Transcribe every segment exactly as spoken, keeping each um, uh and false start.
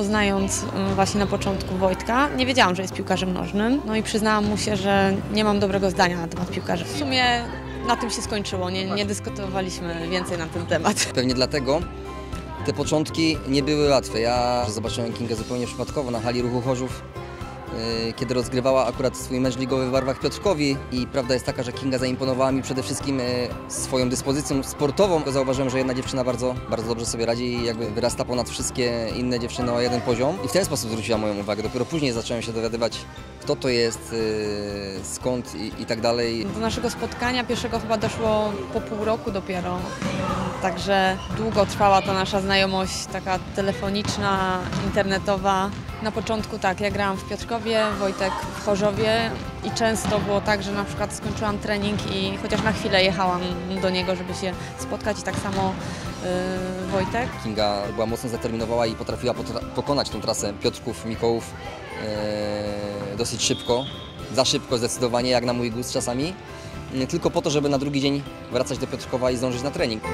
poznając właśnie na początku Wojtka, nie wiedziałam, że jest piłkarzem nożnym. No i przyznałam mu się, że nie mam dobrego zdania na temat piłkarzy. W sumie na tym się skończyło, nie, nie dyskutowaliśmy więcej na ten temat. Pewnie dlatego te początki nie były łatwe. Ja zobaczyłem Kingę zupełnie przypadkowo na hali Ruchu Chorzów, kiedy rozgrywała akurat swój mecz ligowy w barwach Piotrkowi i prawda jest taka, że Kinga zaimponowała mi przede wszystkim swoją dyspozycją sportową. Zauważyłem, że jedna dziewczyna bardzo, bardzo dobrze sobie radzi i jakby wyrasta ponad wszystkie inne dziewczyny o jeden poziom i w ten sposób zwróciła moją uwagę. Dopiero później zacząłem się dowiadywać, kto to jest, skąd i, i tak dalej. Do naszego spotkania pierwszego chyba doszło po pół roku dopiero, także długo trwała ta nasza znajomość taka telefoniczna, internetowa. Na początku tak, ja grałam w Piotrkowie, Wojtek w Chorzowie i często było tak, że na przykład skończyłam trening i chociaż na chwilę jechałam do niego, żeby się spotkać i tak samo yy, Wojtek. Kinga była mocno zdeterminowana i potrafiła pokonać tę trasę Piotrków, Mikołów yy, dosyć szybko, za szybko zdecydowanie, jak na mój gust czasami, yy, tylko po to, żeby na drugi dzień wracać do Piotrkowa i zdążyć na trening.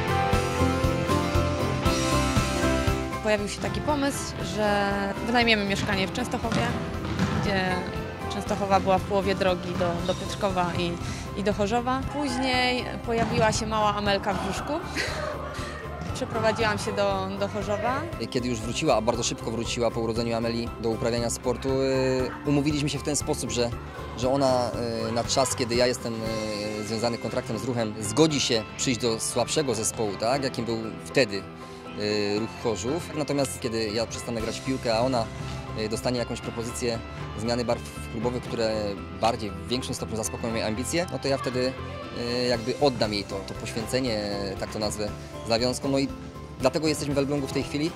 Pojawił się taki pomysł, że wynajmiemy mieszkanie w Częstochowie, gdzie Częstochowa była w połowie drogi do, do Piotrkowa i, i do Chorzowa. Później pojawiła się mała Amelka w brzuszku. Przeprowadziłam się do, do Chorzowa. Kiedy już wróciła, a bardzo szybko wróciła po urodzeniu Ameli do uprawiania sportu, yy, umówiliśmy się w ten sposób, że, że ona yy, na czas, kiedy ja jestem yy, związany kontraktem z Ruchem, zgodzi się przyjść do słabszego zespołu, tak, jakim był wtedy Ruch Chorzów. Natomiast kiedy ja przestanę grać w piłkę, a ona dostanie jakąś propozycję zmiany barw klubowych, które bardziej, w większym stopniu zaspokoją jej ambicje, no to ja wtedy jakby oddam jej to, to poświęcenie, tak to nazwę, zawiązką. No i dlatego jesteśmy w Elblągu w tej chwili.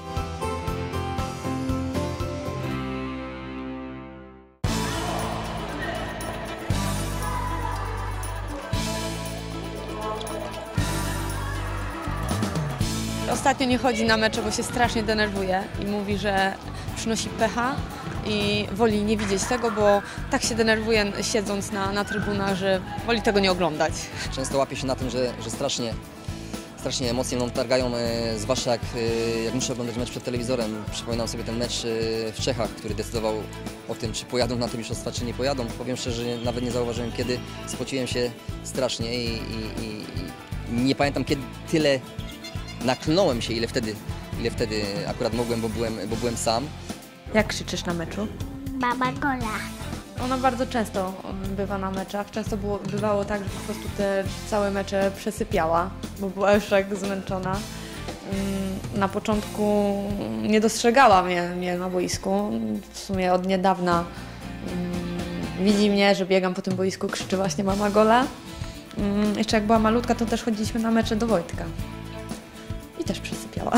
Ostatnio nie chodzi na mecze, bo się strasznie denerwuje i mówi, że przynosi pecha i woli nie widzieć tego, bo tak się denerwuje siedząc na, na trybunach, że woli tego nie oglądać. Często łapię się na tym, że, że strasznie, strasznie emocje mną targają, e, zwłaszcza jak, e, jak muszę oglądać mecz przed telewizorem. Przypominam sobie ten mecz e, w Czechach, który decydował o tym, czy pojadą na te mistrzostwa, czy nie pojadą. Powiem szczerze, że nawet nie zauważyłem kiedy, spociłem się strasznie i, i, i, i nie pamiętam kiedy tyle naklnąłem się, ile wtedy, ile wtedy akurat mogłem, bo byłem, bo byłem sam. Jak krzyczysz na meczu? Mama gola. Ona bardzo często bywa na meczach. Często było, bywało tak, że po prostu te całe mecze przesypiała, bo była już tak zmęczona. Na początku nie dostrzegała mnie, mnie na boisku. W sumie od niedawna widzi mnie, że biegam po tym boisku, krzyczy właśnie mama gola. Jeszcze jak była malutka, to też chodziliśmy na mecze do Wojtka. I też przesypiała.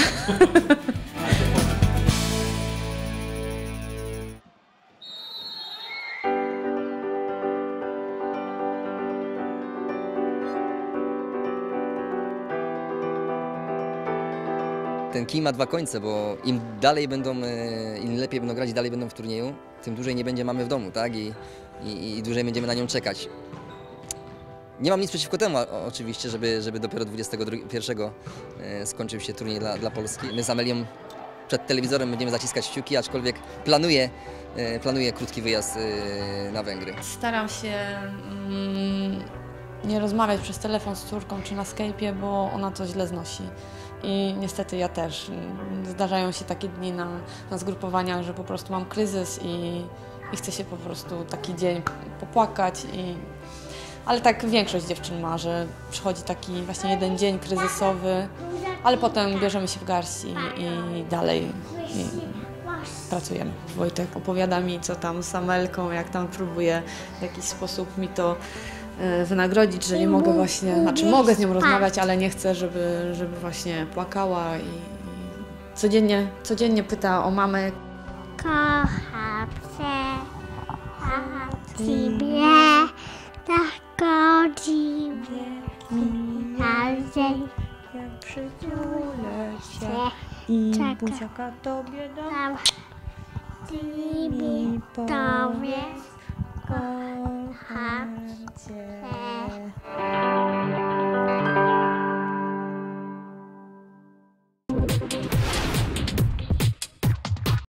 Ten kij ma dwa końce, bo im dalej będą, im lepiej będą grać i dalej będą w turnieju, tym dłużej nie będzie mamy w domu, tak? I, i, i dłużej będziemy na nią czekać. Nie mam nic przeciwko temu oczywiście, żeby, żeby dopiero dwudziestego pierwszego skończył się turniej dla, dla Polski. My z Amelią przed telewizorem będziemy zaciskać kciuki, aczkolwiek planuję, planuję krótki wyjazd na Węgry. Staram się mm, nie rozmawiać przez telefon z córką czy na Skype'ie, bo ona to źle znosi. I niestety ja też. Zdarzają się takie dni na, na zgrupowaniach, że po prostu mam kryzys i, i chcę się po prostu taki dzień popłakać. I, ale tak większość dziewczyn ma, że przychodzi taki właśnie jeden dzień kryzysowy, ale potem bierzemy się w garść i, i dalej i pracujemy. Wojtek opowiada mi, co tam z Amelką, jak tam próbuje w jakiś sposób mi to wynagrodzić, że nie mogę właśnie, znaczy mogę z nią rozmawiać, ale nie chcę, żeby, żeby właśnie płakała i, i codziennie, codziennie pyta o mamę. Kocham cię, kocham ciebie, tak godziwie, na dzień, jak przytulę cię i czeka. buziaka tobie dam, ty mi powiedz, kocham cię.